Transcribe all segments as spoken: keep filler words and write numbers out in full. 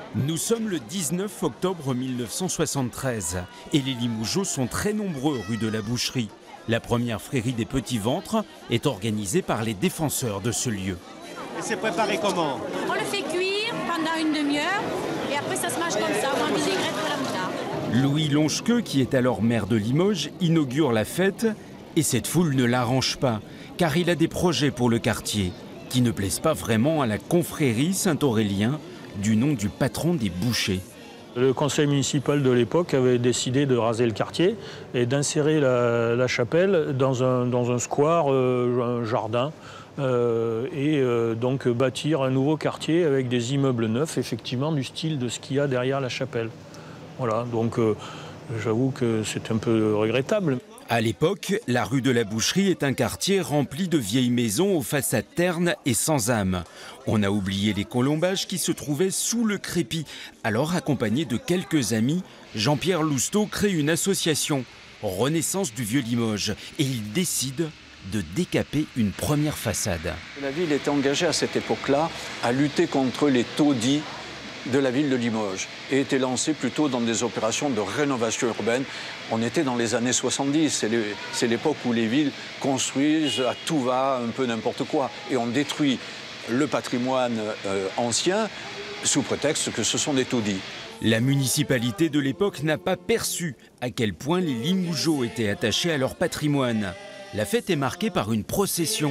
Nous sommes le dix-neuf octobre mille neuf cent soixante-treize et les Limougeaud sont très nombreux rue de la Boucherie. La première frérie des petits ventres est organisée par les défenseurs de ce lieu. Et c'est préparé comment? On le fait cuire pendant une demi-heure et après ça se mange comme ça, dans des aigrettes de la moutarde. Louis Longequeux, qui est alors maire de Limoges, inaugure la fête et cette foule ne l'arrange pas car il a des projets pour le quartier qui ne plaisent pas vraiment à la confrérie Saint-Aurélien du nom du patron des bouchers. Le conseil municipal de l'époque avait décidé de raser le quartier et d'insérer la, la chapelle dans un, dans un square, euh, un jardin, euh, et euh, donc bâtir un nouveau quartier avec des immeubles neufs, effectivement du style de ce qu'il y a derrière la chapelle. Voilà, donc euh, j'avoue que c'est un peu regrettable. À l'époque, la rue de la Boucherie est un quartier rempli de vieilles maisons aux façades ternes et sans âme. On a oublié les colombages qui se trouvaient sous le crépi. Alors, accompagné de quelques amis, Jean-Pierre Lousteau crée une association, Renaissance du Vieux Limoges, et il décide de décaper une première façade. La ville était engagée à cette époque-là à lutter contre les taudis de la ville de Limoges et était lancée plutôt dans des opérations de rénovation urbaine. On était dans les années soixante-dix, c'est l'époque où les villes construisent à tout va, un peu n'importe quoi, et on détruit le patrimoine euh, ancien sous prétexte que ce sont des taudis. La municipalité de l'époque n'a pas perçu à quel point les Limougeaud étaient attachés à leur patrimoine. La fête est marquée par une procession.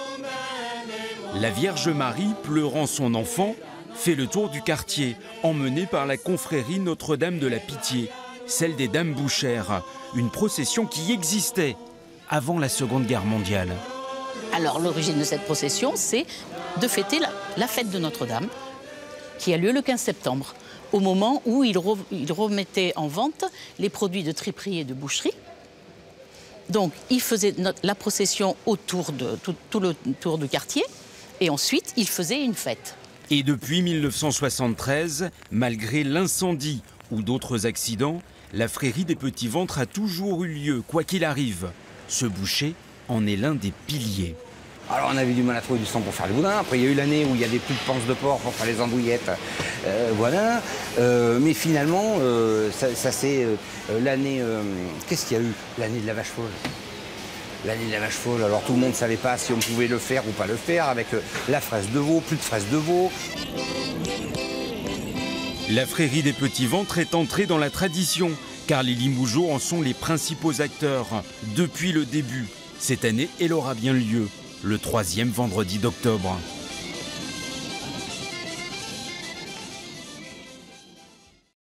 La Vierge Marie, pleurant son enfant, fait le tour du quartier, emmenée par la confrérie Notre-Dame de la Pitié, celle des Dames Bouchères, une procession qui existait avant la Seconde Guerre mondiale. Alors l'origine de cette procession, c'est de fêter la, la fête de Notre-Dame, qui a lieu le quinze septembre, au moment où ils, re, ils remettaient en vente les produits de triperie et de boucherie. Donc ils faisaient la procession autour de tout, tout le tour du quartier, et ensuite ils faisaient une fête. Et depuis mille neuf cent soixante-treize, malgré l'incendie ou d'autres accidents, la frérie des petits ventres a toujours eu lieu, quoi qu'il arrive. Ce boucher en est l'un des piliers. Alors on avait du mal à trouver du sang pour faire le boudin. Après il y a eu l'année où il y avait plus de panse de porc pour faire les andouillettes. Euh, voilà. Euh, mais finalement, euh, ça, ça c'est euh, l'année... Euh, Qu'est-ce qu'il y a eu? L'année de la vache folle. L'année de la vache folle, alors tout le monde ne savait pas si on pouvait le faire ou pas le faire, avec la fraise de veau, plus de fraise de veau. La frérie des petits ventres est entrée dans la tradition, car les Limougeaud en sont les principaux acteurs depuis le début. Cette année, elle aura bien lieu, le troisième vendredi d'octobre.